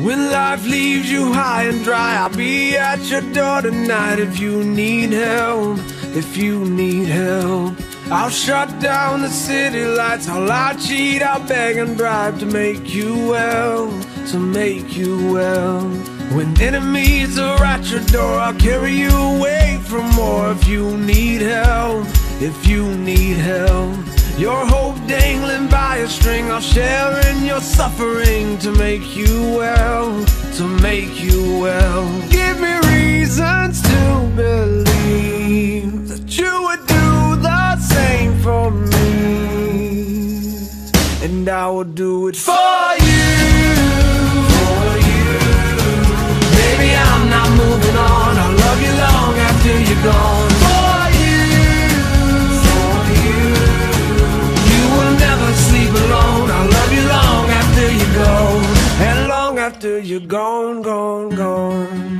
When life leaves you high and dry, I'll be at your door tonight. If you need help, if you need help, I'll shut down the city lights. I'll cheat, I'll beg and bribe to make you well, to make you well. When enemies are at your door, I'll carry you away from more. If you need help, if you need help, your hope dangling by a string, I'll share in your suffering to make you well, to make you well. Give me reasons to believe that you would do the same for me, and I will do it for you, for you. Baby, I'm not moving on. I'll love you long after you're gone. After you're gone, gone, gone.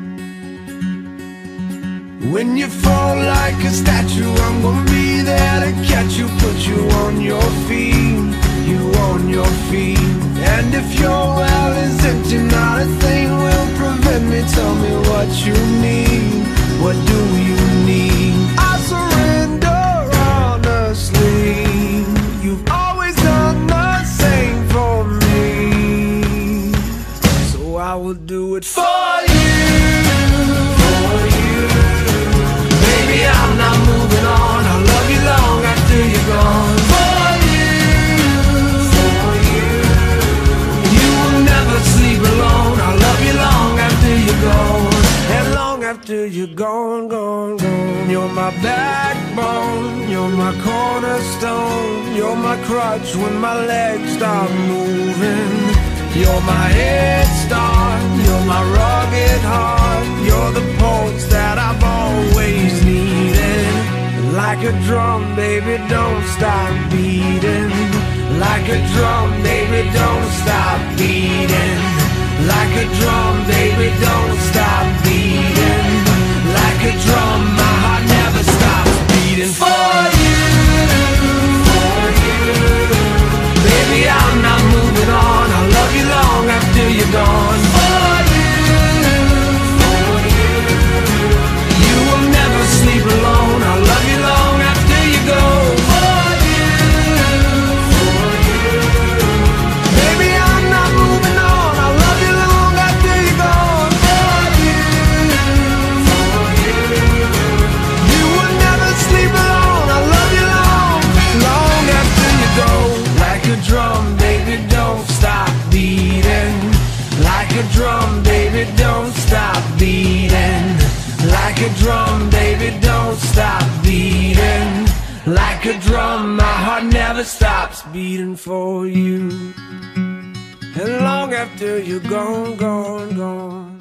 When you fall like a statue, I'm gonna be there to catch you, put you on your feet, you on your feet. And if your well is empty, not a thing will prevent me. Tell me what you need, what do you need? I surrender honestly. You've always done the same for me, I will do it for you, for you. Baby, I'm not moving on. I'll love you long after you're gone. For you, for you. You will never sleep alone. I'll love you long after you're gone, and long after you're gone, gone, gone. You're my backbone, you're my cornerstone, you're my crutch when my legs stop moving. You're my head start, you're my rugged heart, you're the pulse that I've always needed. Like a drum, baby, don't stop beating. Like a drum, baby, don't stop beating. Like a drum, baby, don't stop beating. Like a drum, my heart never stops beating. For you, for you. Baby, I'm not moving on. I'll love you long after you're gone. For you, for you. You will never sleep alone. I'll love you long after you go. For you, for you. Baby, I'm not moving on. I'll love you long after you're gone. For you, for you. You will never sleep alone. I'll love you long, long after you go. Like a drum, baby, don't stop beating. Like a drum, baby, don't stop beating. Like a drum, baby, don't stop beating. Like a drum, my heart never stops beating for you. And long after you're gone, gone, gone.